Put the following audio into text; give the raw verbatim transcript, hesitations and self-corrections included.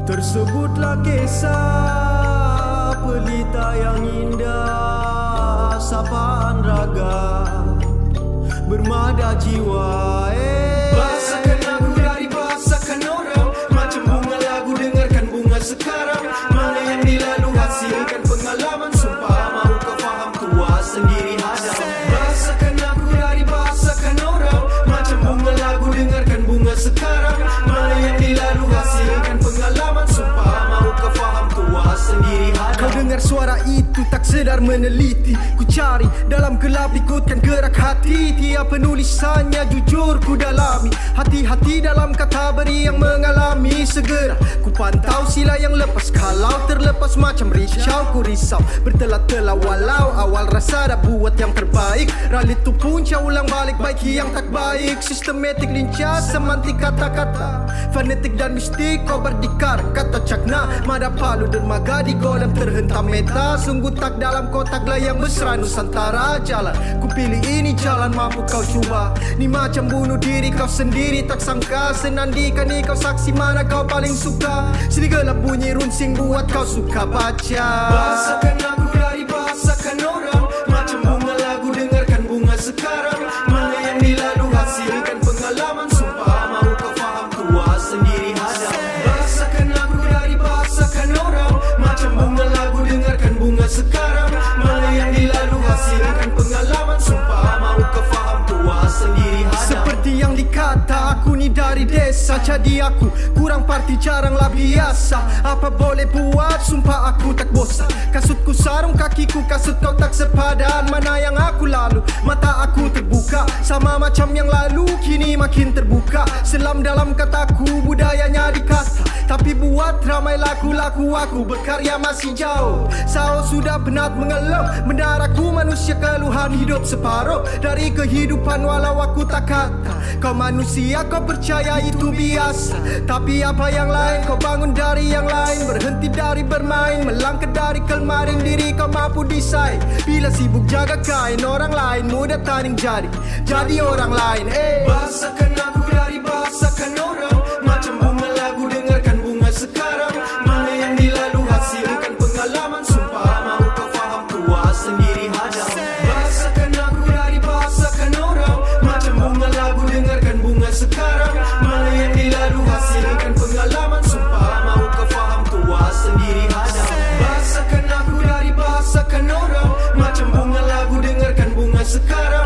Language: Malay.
Tersebutlah kisah pelita yang indah, sapaan raga bermada jiwa. eh. Bahasakan aku dari bahasakan orang, macam bunga lagu dengarkan bunga sekarang. Mana yang dilalu hasilkan pengalaman, sumpah mahu kau faham tua sendiri hadam. Bahasakan aku dari bahasakan orang, macam bunga lagu dengarkan bunga sekarang. Mana yang dilalu hasilkan pengalaman, sumpah mahu kau faham tua sendiri hadam. Kau dengar suara itu tak sedar meneliti, ku cari dalam gelap ikutkan gerak hati. Tiap penulisannya jujur ku dalami, hati-hati dalam kata beri yang mengalami. Segera ku pantau sila yang lepas, kalau terlepas macam risau ku risau. Bertelah-telah walau awal rasa dah buat yang terbaik. Ralit tu punca ulang balik baiki yang tak baik. Sistematik lincah semantik kata-kata, fonetik dan mistik kau berdikar. Kata cakna mada palu dermaga di kolam terhentam meta. Sungguh tak dalam kotak layang besar Nusantara. Jalan ku pilih ini jalan mampu kau cuba. Ni macam bunuh diri kau sendiri tak sangka. Senandikan ni kau saksi mana kau paling suka. Sini gelap bunyi runsing buat kau suka baca. Bahasakan aku dari bahasakan orang, macam bunga lagu dengarkan bunga sekarang. Mana yang dilalu hasilkan pengalaman, sumpah mahu kau faham tua sendiri hadam. Bahasakan aku dari bahasakan orang, macam bunga lagu dengarkan bunga sekarang. Mana yang dilalu hasilkan pengalaman, sumpah mahu kau faham tua sendiri hadam. Seperti yang dikata aku ni dari desa, jadi aku kurang parti jaranglah biasa. Apa boleh buat, sumpah aku tak bosan. Kasutku sarung kakiku kasut kau tak sepadan. Mana yang aku lalu, mata aku terbuka. Sama macam yang lalu, kini makin terbuka. Selam dalam kataku, budayanya dikata. Tapi buat ramai laku-laku aku berkarya masih jauh. Sao sudah penat mengeluh, mendarahku manusia keluhan hidup separuh dari kehidupan walau aku tak kata. Kau manusia kau percaya itu biasa, tapi apa yang lain kau bangun dari yang lain. Berhenti dari bermain, melangkah dari kelmarin. Diri kau mampu desain. Bila sibuk jaga kain, orang lain mudah tanding jadi Jadi orang lain. eh. Bahasakan aku dari bahasakan orang, macam bunga lagu dengarkan bunga sekarang. Mana yang dilalu hasilkan pengalaman, sumpah mahu kau faham tua sendiri hadam. Bahasakan aku dari bahasakan orang, macam bunga lagu dengarkan bunga sekarang. Mana yang dilalu hasilkan pengalaman, sumpah mahu kau faham tua sendiri hadam. Bahasakan aku dari bahasakan orang, macam bunga lagu dengarkan bunga sekarang.